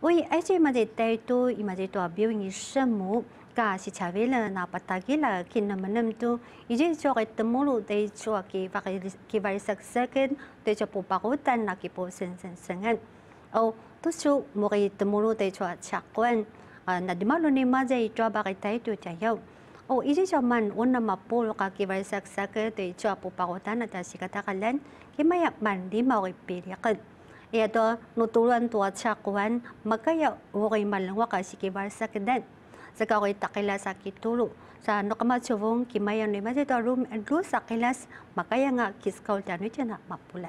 Uy, ay si madetay to imadito abiyong isamu ka si Chavila na patagila kinamanam to ije so kay temulu day so ki varisaksaken day so pupakutan na kipo sensensengan. O to so mo kay temulu day so chakwan na dimalo ni mazay to bakay tayo to tayo. O ije so man una mapulo ka ki varisaksaken day so pupakutan na tasikatakalan kimaya man di mawipirikan. Ito, nuturuan tuwa tsakwan, magkaya okay malangwa kasi kibar sa kedan. Sa kakoy takila sa kitulu. Sa nakamatsubong kimayan ni Mazito room and room sa kilas, makaya nga kiskaw tano dyan na mapulat.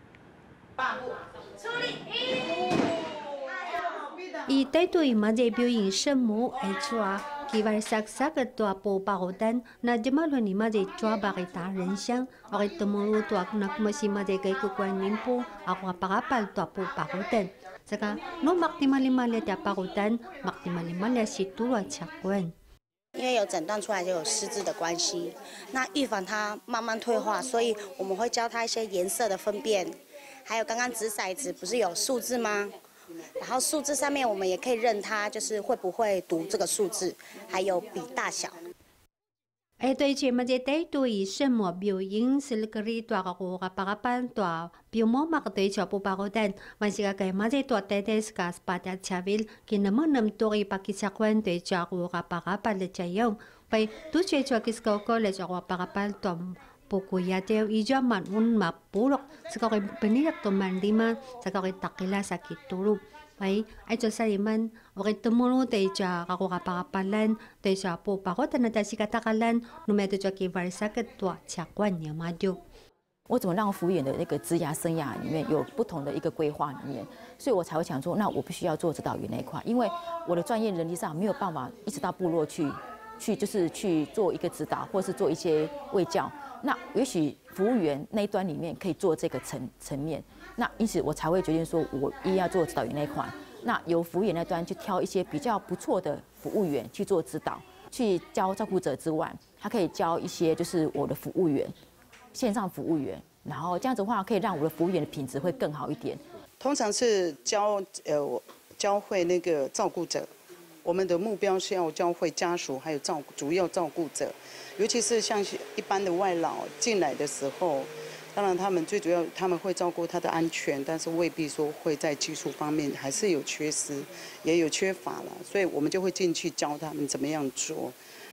Itay to imazay biyoyin siya mo ay chua. Kibar saksak tua po pakutan na jemalo ni mazay chua bakit taran siyang okay tumulu tuak nakmasi mazay kay kukuanin po ako kapakapal tua po pakutan. Saka no maktimalimalya tia pakutan maktimalimalya si tuwa chakwan. 因为有诊断出来就有失智的关系，那预防它慢慢退化，所以我们会教他一些颜色的分辨，还有刚刚掷骰子不是有数字吗？ 然后数字上面我们也可以认它，就是会不会读这个数字，还有比大小。 哎，对，前面在带对什么表演是可以多个个kapakapan多表模嘛个对全部包括单，但是个个嘛在多带带是个是把它查வில்，给那么那么多一把其实关对全部kapakapan的这样，被都觉着其实个个来全部kapakapan多。 Pukuya teo ijo man un mapulok sa kakay peniyak to man lima sa kakay takila sa kitulog. Ay to sa iman okay tumulo tayo siya kako kapakapalan tayo siya po pako tanata si katakalan numeto siya kivarisakit to chakwan niya madyo. 我怎么让服务员的那个职涯生涯里面有不同的一个规划里面，所以我才会想说，那我必须要做指导员那一块，因为我的专业能力上没有办法一直到部落去就是去做一个指导，或是做一些卫教。 那也许服务员那一端里面可以做这个层面，那因此我才会决定说，我一定要做指导员那一块。那由服务员那端去挑一些比较不错的服务员去做指导，去教照顾者之外，他可以教一些就是我的服务员，线上服务员，然后这样子的话可以让我的服务员的品质会更好一点。 通常是教会那个照顾者。 我们的目标是要教会家属，还有主要照顾者，尤其是像一般的外劳进来的时候，当然他们最主要他们会照顾他的安全，但是未必说会在技术方面还是有缺失，也有缺乏了，所以我们就会进去教他们怎么样做。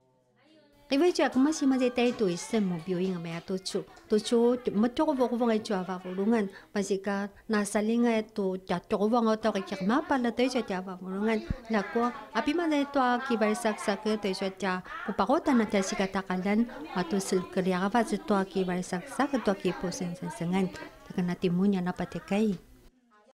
Kaya siya kung mas matitay ito isa mo viewing may atucho. Tucho matyo ko ko ngay Java bulungan. Masika nasa linga ito jatyo ko nga ito kaya mapala tayo sa Java bulungan. Lako api man ito kibarsak ito sa Java. Pupakotan na tayo si katakalan matusil kaya kapat ito kibarsak ito kipo sensensengan. Taka natin mo niya napatikay.